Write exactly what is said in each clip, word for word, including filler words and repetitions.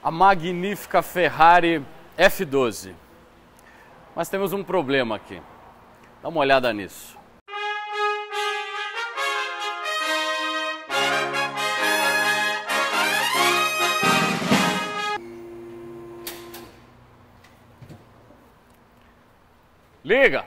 a magnífica Ferrari F doze. Mas temos um problema aqui. Dá uma olhada nisso. Liga!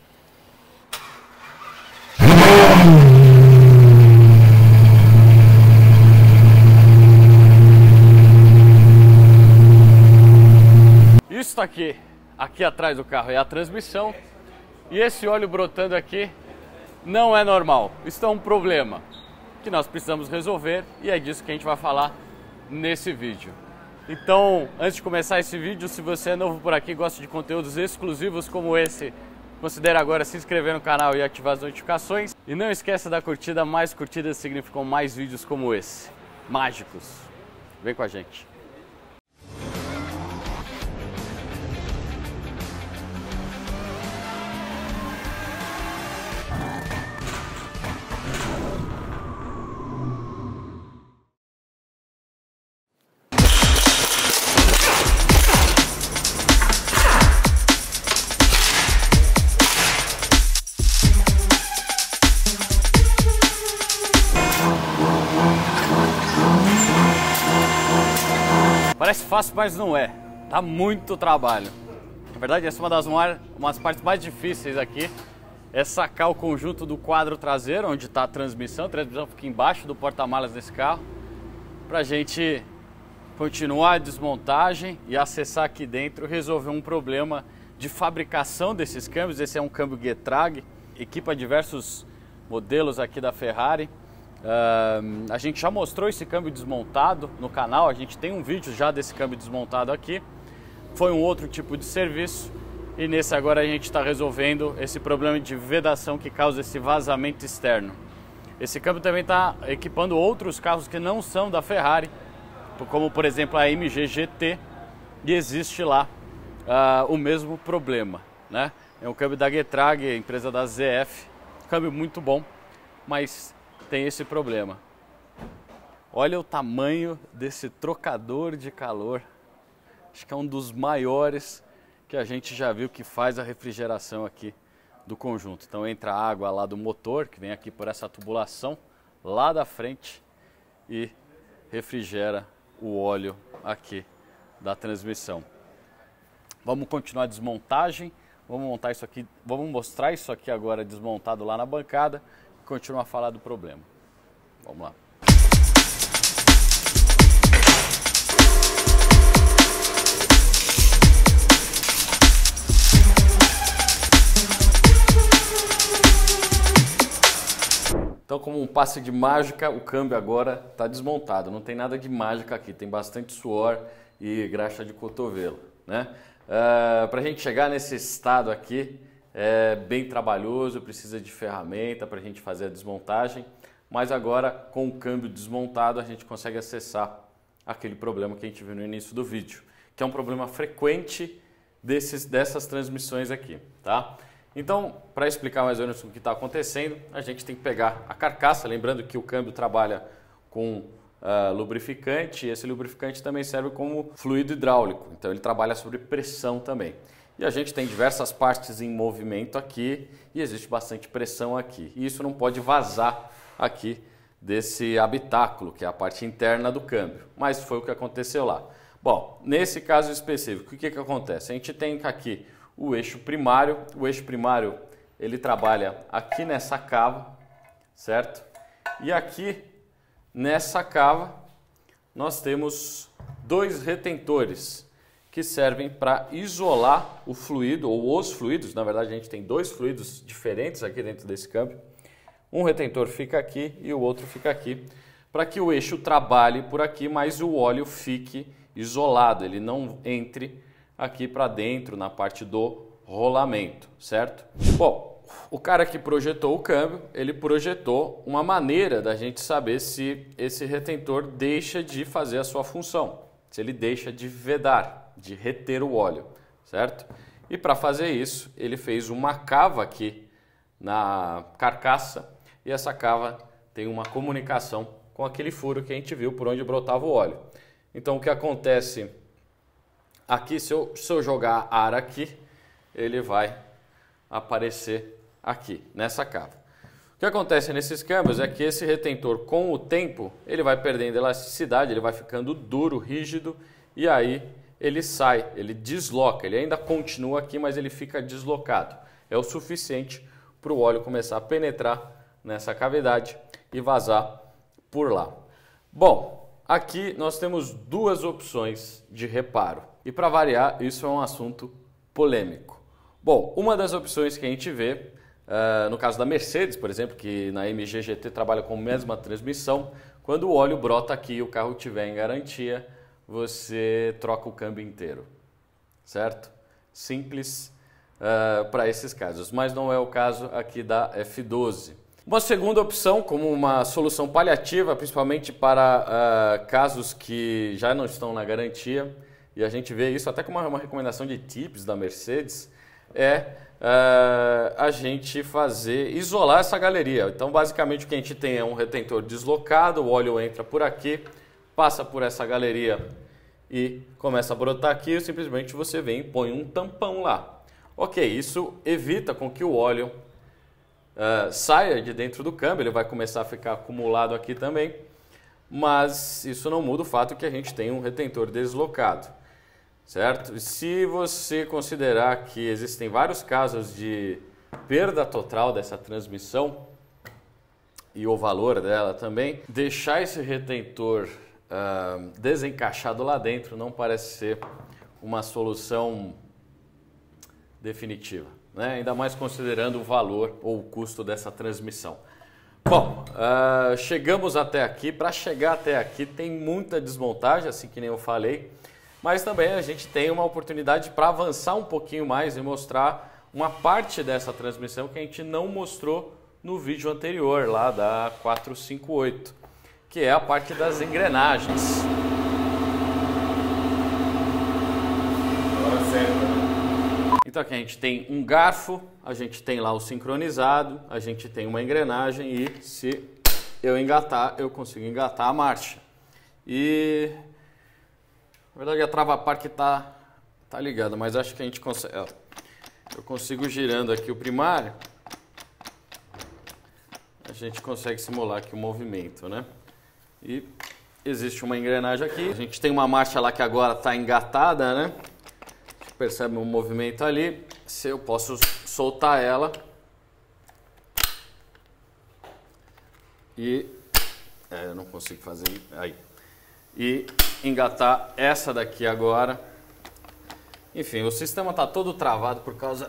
Isso aqui, aqui atrás do carro é a transmissão e esse óleo brotando aqui não é normal. Isso é um problema que nós precisamos resolver e é disso que a gente vai falar nesse vídeo. Então, antes de começar esse vídeo, se você é novo por aqui e gosta de conteúdos exclusivos como esse, considere agora se inscrever no canal e ativar as notificações. E não esqueça da curtida, mais curtidas significam mais vídeos como esse, mágicos. Vem com a gente. Parece fácil, mas não é. Dá muito trabalho. Na verdade, essa é uma das maiores, umas partes mais difíceis aqui. É sacar o conjunto do quadro traseiro, onde está a transmissão. A transmissão fica embaixo do porta-malas desse carro. Para a gente continuar a desmontagem e acessar aqui dentro, resolver um problema de fabricação desses câmbios. Esse é um câmbio Getrag, equipa diversos modelos aqui da Ferrari. Uh, a gente já mostrou esse câmbio desmontado no canal, a gente tem um vídeo já desse câmbio desmontado aqui. Foi um outro tipo de serviço e nesse agora a gente está resolvendo esse problema de vedação que causa esse vazamento externo. Esse câmbio também está equipando outros carros que não são da Ferrari, como por exemplo a M G G T, e existe lá uh, o mesmo problema, né? É um câmbio da Getrag, empresa da Z F, câmbio muito bom, mas tem esse problema. Olha o tamanho desse trocador de calor. Acho que é um dos maiores que a gente já viu que faz a refrigeração aqui do conjunto. Então entra a água lá do motor, que vem aqui por essa tubulação lá da frente e refrigera o óleo aqui da transmissão. Vamos continuar a desmontagem. Vamos montar isso aqui, vamos mostrar isso aqui agora desmontado lá na bancada. Continuar a falar do problema. Vamos lá. Então, como um passe de mágica, o câmbio agora está desmontado. Não tem nada de mágica aqui, tem bastante suor e graxa de cotovelo, né? Uh, para a gente chegar nesse estado aqui, é bem trabalhoso, precisa de ferramenta para a gente fazer a desmontagem, mas agora com o câmbio desmontado a gente consegue acessar aquele problema que a gente viu no início do vídeo, que é um problema frequente desses, dessas transmissões aqui, tá? Então, para explicar mais ou menos o que está acontecendo, a gente tem que pegar a carcaça, lembrando que o câmbio trabalha com uh, lubrificante, e esse lubrificante também serve como fluido hidráulico, então ele trabalha sobre pressão também. E a gente tem diversas partes em movimento aqui e existe bastante pressão aqui. E isso não pode vazar aqui desse habitáculo, que é a parte interna do câmbio. Mas foi o que aconteceu lá. Bom, nesse caso específico, o que que acontece? A gente tem aqui o eixo primário. O eixo primário, ele trabalha aqui nessa cava, certo? E aqui nessa cava nós temos dois retentores que servem para isolar o fluido, ou os fluidos. Na verdade, a gente tem dois fluidos diferentes aqui dentro desse câmbio. Um retentor fica aqui e o outro fica aqui, para que o eixo trabalhe por aqui, mas o óleo fique isolado, ele não entre aqui para dentro, na parte do rolamento, certo? Bom, o cara que projetou o câmbio, ele projetou uma maneira da gente saber se esse retentor deixa de fazer a sua função, se ele deixa de vedar, de reter o óleo, certo? E para fazer isso, ele fez uma cava aqui na carcaça e essa cava tem uma comunicação com aquele furo que a gente viu por onde brotava o óleo. Então o que acontece aqui, se eu, se eu jogar ar aqui, ele vai aparecer aqui, nessa cava. O que acontece nesses câmbios é que esse retentor, com o tempo, ele vai perdendo elasticidade, ele vai ficando duro, rígido, e aí ele sai, ele desloca, ele ainda continua aqui, mas ele fica deslocado. É o suficiente para o óleo começar a penetrar nessa cavidade e vazar por lá. Bom, aqui nós temos duas opções de reparo. E para variar, isso é um assunto polêmico. Bom, uma das opções que a gente vê, uh, no caso da Mercedes, por exemplo, que na M G G T trabalha com a mesma transmissão, quando o óleo brota aqui e o carro estiver em garantia, você troca o câmbio inteiro, certo? Simples uh, para esses casos, mas não é o caso aqui da F doze. Uma segunda opção, como uma solução paliativa, principalmente para uh, casos que já não estão na garantia, e a gente vê isso até como uma, uma recomendação de tips da Mercedes, é uh, a gente fazer, isolar essa galeria. Então, basicamente, o que a gente tem é um retentor deslocado, o óleo entra por aqui, passa por essa galeria e começa a brotar aqui, e simplesmente você vem e põe um tampão lá. Ok, isso evita com que o óleo uh, saia de dentro do câmbio, ele vai começar a ficar acumulado aqui também, mas isso não muda o fato que a gente tem um retentor deslocado, certo? E se você considerar que existem vários casos de perda total dessa transmissão e o valor dela também, deixar esse retentor Uh, desencaixado lá dentro não parece ser uma solução definitiva, né? Ainda mais considerando o valor ou o custo dessa transmissão. Bom, uh, chegamos até aqui. Para chegar até aqui tem muita desmontagem, assim que nem eu falei, mas também a gente tem uma oportunidade para avançar um pouquinho mais e mostrar uma parte dessa transmissão que a gente não mostrou no vídeo anterior, lá da quatrocentos e cinquenta e oito. Que é a parte das engrenagens. Então aqui a gente tem um garfo, a gente tem lá o sincronizado, a gente tem uma engrenagem e se eu engatar, eu consigo engatar a marcha. E na verdade a trava-par tá, tá ligada, mas acho que a gente consegue... Ó, eu consigo girando aqui o primário, a gente consegue simular aqui o movimento, né? E existe uma engrenagem aqui. A gente tem uma marcha lá que agora está engatada, né? A gente percebe um movimento ali. Se eu posso soltar ela. E... É, eu não consigo fazer aí. E engatar essa daqui agora. Enfim, o sistema está todo travado por causa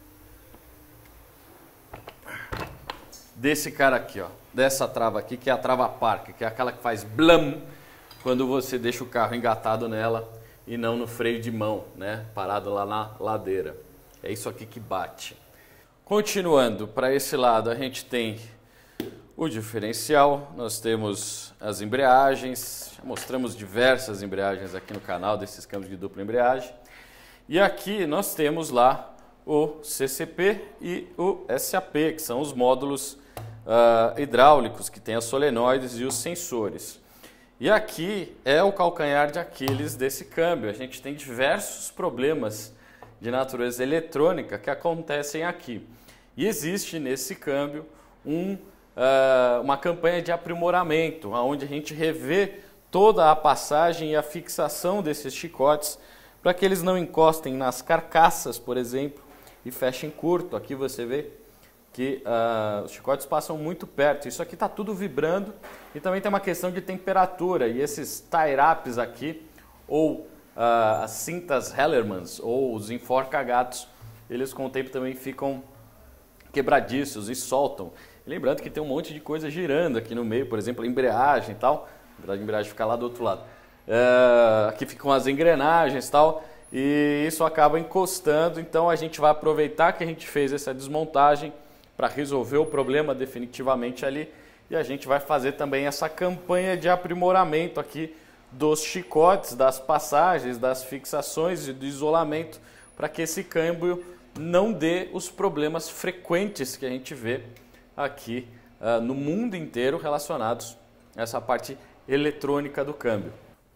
desse cara aqui, ó. Dessa trava aqui, que é a trava park, que é aquela que faz blam quando você deixa o carro engatado nela e não no freio de mão, né? Parado lá na ladeira. É isso aqui que bate. Continuando, para esse lado a gente tem o diferencial, nós temos as embreagens, já mostramos diversas embreagens aqui no canal desses câmbios de dupla embreagem. E aqui nós temos lá o C C P e o S A P, que são os módulos Uh, hidráulicos, que tem as solenoides e os sensores. E aqui é o calcanhar de Aquiles desse câmbio. A gente tem diversos problemas de natureza eletrônica que acontecem aqui. E existe nesse câmbio um, uh, uma campanha de aprimoramento, onde a gente revê toda a passagem e a fixação desses chicotes para que eles não encostem nas carcaças, por exemplo, e fechem curto. Aqui você vê que uh, os chicotes passam muito perto. Isso aqui está tudo vibrando e também tem uma questão de temperatura. E esses tie-ups aqui, ou uh, as cintas Hellermans, ou os enforca-gatos, eles com o tempo também ficam quebradiços e soltam. Lembrando que tem um monte de coisa girando aqui no meio, por exemplo, a embreagem e tal. Na verdade, a embreagem fica lá do outro lado. Uh, aqui ficam as engrenagens e tal, e isso acaba encostando. Então a gente vai aproveitar que a gente fez essa desmontagem para resolver o problema definitivamente ali, e a gente vai fazer também essa campanha de aprimoramento aqui dos chicotes, das passagens, das fixações e do isolamento, para que esse câmbio não dê os problemas frequentes que a gente vê aqui uh, no mundo inteiro relacionados a essa parte eletrônica do câmbio. Bom,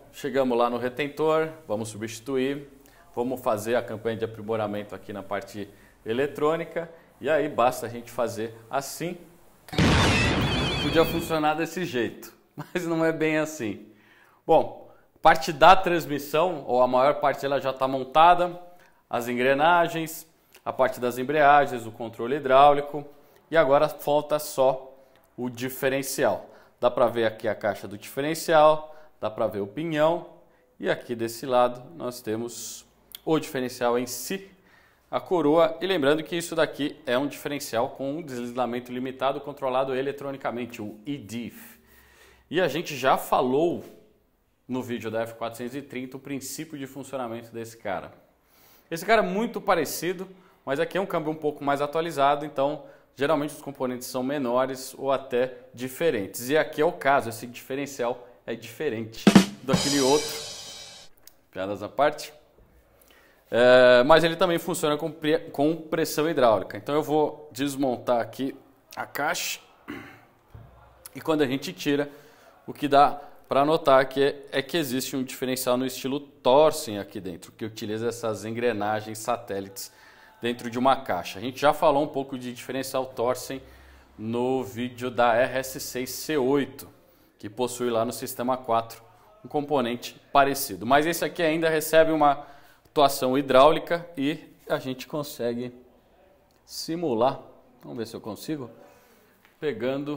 chegamos lá no retentor, vamos substituir, vamos fazer a campanha de aprimoramento aqui na parte eletrônica e aí basta a gente fazer assim. Podia funcionar desse jeito, mas não é bem assim. Bom, parte da transmissão, ou a maior parte dela já está montada, as engrenagens, a parte das embreagens, o controle hidráulico e agora falta só o diferencial. Dá para ver aqui a caixa do diferencial, dá para ver o pinhão e aqui desse lado nós temos o diferencial em si, a coroa, e lembrando que isso daqui é um diferencial com um deslizamento limitado controlado eletronicamente, o E D I F. E a gente já falou no vídeo da F quatrocentos e trinta o princípio de funcionamento desse cara. Esse cara é muito parecido, mas aqui é um câmbio um pouco mais atualizado, então geralmente os componentes são menores ou até diferentes. E aqui é o caso, esse diferencial é diferente daquele outro. Piadas à parte. É, mas ele também funciona com, com pressão hidráulica. Então eu vou desmontar aqui a caixa. E quando a gente tira, o que dá para notar aqui é, é que existe um diferencial no estilo Torsen aqui dentro, que utiliza essas engrenagens satélites dentro de uma caixa. A gente já falou um pouco de diferencial Torsen no vídeo da R S seis C oito, que possui lá no sistema quatro um componente parecido. Mas esse aqui ainda recebe uma atuação hidráulica e a gente consegue simular. Vamos ver se eu consigo. Pegando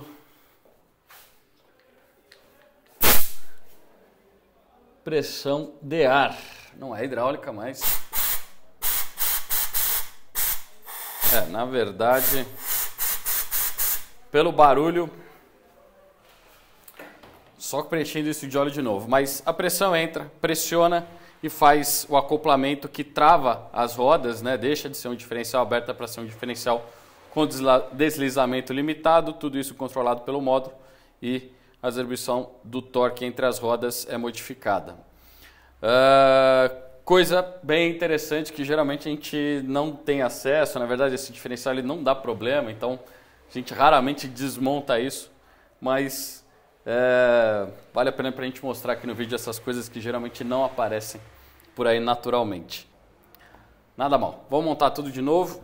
pressão de ar. Não é hidráulica, mas é, na verdade, pelo barulho, só preenchendo isso de óleo de novo. Mas a pressão entra, pressiona e faz o acoplamento que trava as rodas, né? Deixa de ser um diferencial aberto para ser um diferencial com deslizamento limitado, tudo isso controlado pelo módulo e a distribuição do torque entre as rodas é modificada. Uh, Coisa bem interessante que geralmente a gente não tem acesso, na verdade esse diferencial ele não dá problema, então a gente raramente desmonta isso, mas é, vale a pena para a gente mostrar aqui no vídeo essas coisas que geralmente não aparecem por aí naturalmente. Nada mal, vamos montar tudo de novo,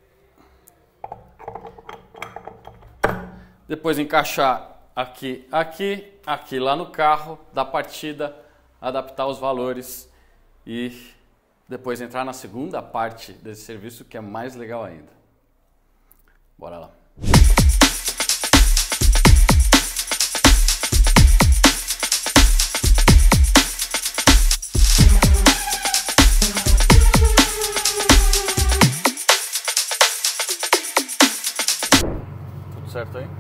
depois encaixar aqui, aqui, aqui lá no carro, da partida, adaptar os valores e depois entrar na segunda parte desse serviço que é mais legal ainda. Bora lá. Tudo certo aí?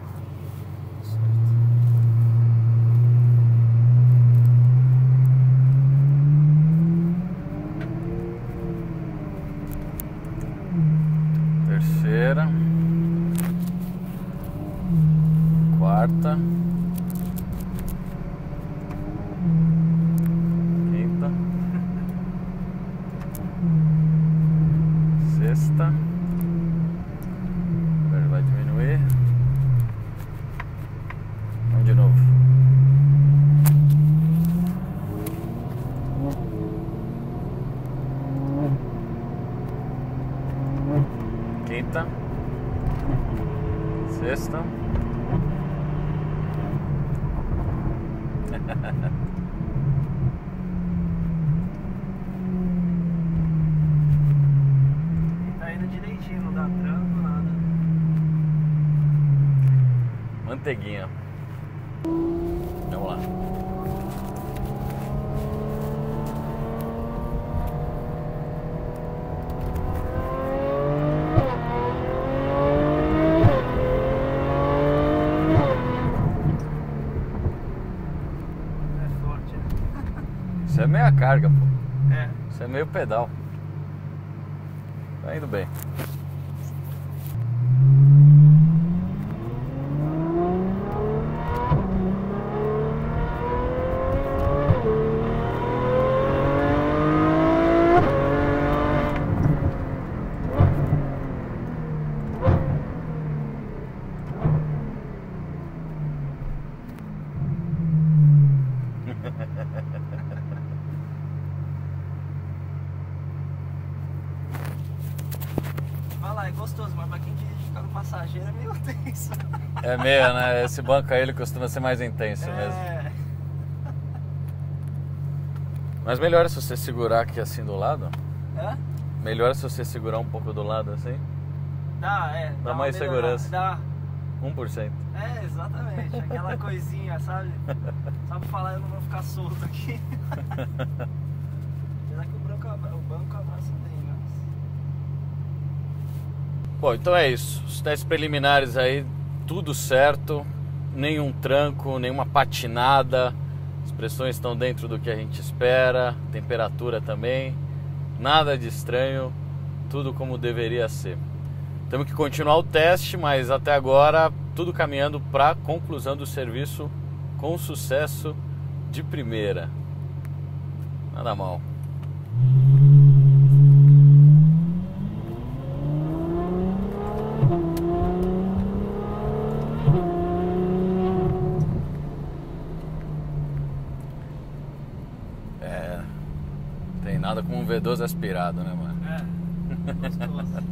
Terceira, quarta, quinta, sexta, agora vai diminuir, vamos de novo. Quinta, sexta, e tá indo direitinho, não dá tranco, nada. Manteiguinha. Vamos lá. Isso é meia carga, pô. É. Isso é meio pedal. Tá indo bem. falar, é gostoso, mas pra quem dirige ficar no passageiro é meio tenso. É meio, né? Esse banco aí ele costuma ser mais intenso é... mesmo. Mas melhor se você segurar aqui assim do lado. Hã? Melhor se você segurar um pouco do lado assim. Dá, é. Dá, dá mais segurança. Dá. um por cento. É, exatamente. Aquela coisinha, sabe? Só pra falar, eu não vou ficar solto aqui. Apesar que o banco, o banco abraça bem, né? Bom, então é isso. Os testes preliminares aí, tudo certo. Nenhum tranco, nenhuma patinada. As pressões estão dentro do que a gente espera. Temperatura também. Nada de estranho. Tudo como deveria ser. Temos que continuar o teste, mas até agora tudo caminhando para a conclusão do serviço com sucesso de primeira. Nada mal. É, tem nada como um V doze aspirado, né, mano? É, gostoso.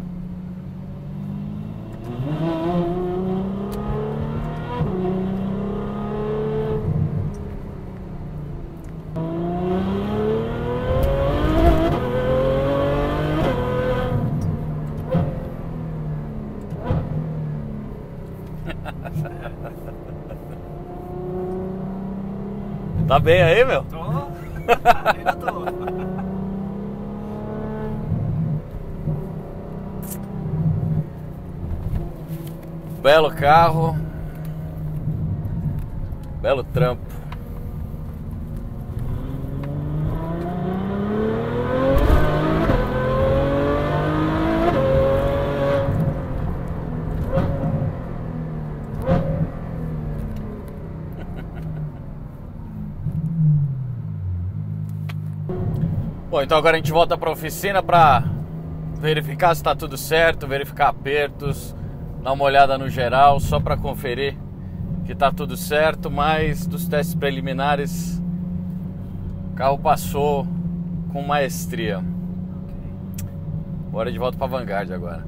Tá bem aí, meu? Tô. Ainda tô. Belo carro. Belo trampo. Bom, então agora a gente volta para a oficina para verificar se está tudo certo, verificar apertos, dar uma olhada no geral, só para conferir que está tudo certo, mas dos testes preliminares o carro passou com maestria. Bora de volta para a Vanguard agora.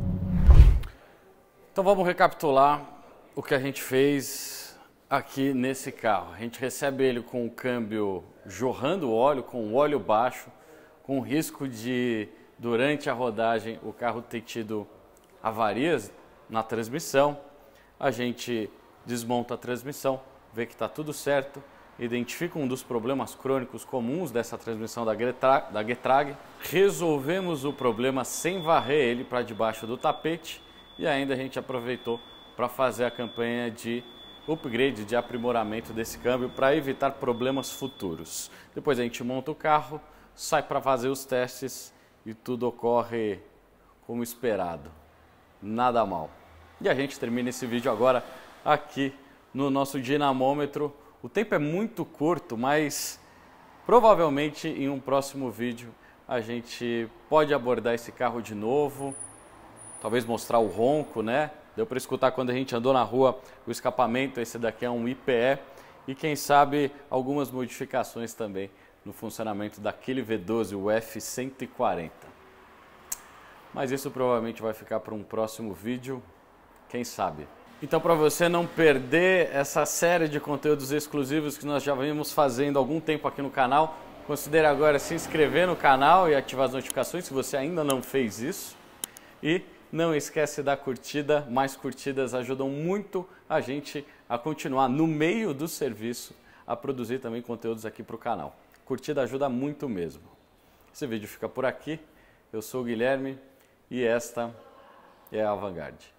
Então vamos recapitular o que a gente fez aqui nesse carro. A gente recebe ele com o câmbio jorrando óleo, com o óleo baixo, com o risco de, durante a rodagem, o carro ter tido avarias na transmissão. A gente desmonta a transmissão, vê que está tudo certo, identifica um dos problemas crônicos comuns dessa transmissão da Getrag, resolvemos o problema sem varrer ele para debaixo do tapete e ainda a gente aproveitou para fazer a campanha de upgrade, de aprimoramento desse câmbio para evitar problemas futuros. Depois a gente monta o carro, sai para fazer os testes e tudo ocorre como esperado. Nada mal. E a gente termina esse vídeo agora aqui no nosso dinamômetro. O tempo é muito curto, mas provavelmente em um próximo vídeo a gente pode abordar esse carro de novo, talvez mostrar o ronco, né? Deu para escutar quando a gente andou na rua o escapamento, esse daqui é um I P E, e quem sabe algumas modificações também no funcionamento daquele V doze, o F cento e quarenta. Mas isso provavelmente vai ficar para um próximo vídeo, quem sabe. Então, para você não perder essa série de conteúdos exclusivos que nós já vimos fazendo há algum tempo aqui no canal, considere agora se inscrever no canal e ativar as notificações se você ainda não fez isso. E não esquece da curtida, mais curtidas ajudam muito a gente a continuar no meio do serviço, a produzir também conteúdos aqui para o canal. Curtida ajuda muito mesmo. Esse vídeo fica por aqui, eu sou o Guilherme e esta é a Vanguard.